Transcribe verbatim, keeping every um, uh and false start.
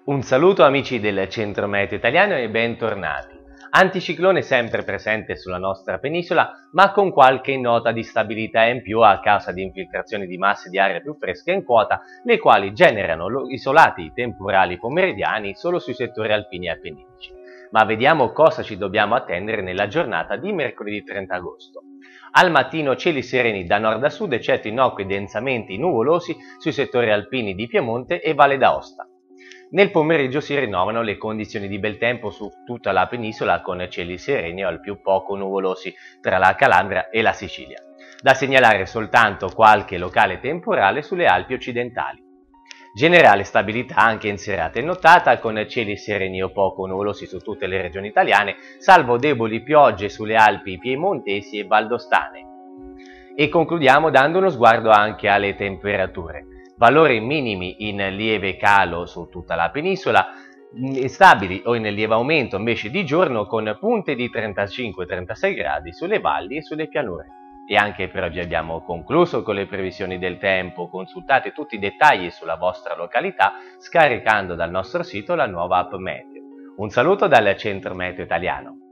Un saluto amici del Centro Meteo Italiano e bentornati. Anticiclone sempre presente sulla nostra penisola, ma con qualche nota di stabilità in più a causa di infiltrazioni di masse di aria più fresche in quota, le quali generano isolati temporali pomeridiani solo sui settori alpini e appenninici. Ma vediamo cosa ci dobbiamo attendere nella giornata di mercoledì trenta agosto. Al mattino cieli sereni da nord a sud, eccetto innocui densamente nuvolosi sui settori alpini di Piemonte e Valle d'Aosta. Nel pomeriggio si rinnovano le condizioni di bel tempo su tutta la penisola con cieli sereni o al più poco nuvolosi tra la Calabria e la Sicilia. Da segnalare soltanto qualche locale temporale sulle Alpi occidentali. Generale stabilità anche in serata e nottata con cieli sereni o poco nuvolosi su tutte le regioni italiane, salvo deboli piogge sulle Alpi piemontesi e valdostane. E concludiamo dando uno sguardo anche alle temperature. Valori minimi in lieve calo su tutta la penisola, stabili o in lieve aumento invece di giorno con punte di trentacinque trentasei gradi sulle valli e sulle pianure. E anche per oggi abbiamo concluso con le previsioni del tempo. Consultate tutti i dettagli sulla vostra località scaricando dal nostro sito la nuova app Meteo. Un saluto dal Centro Meteo Italiano.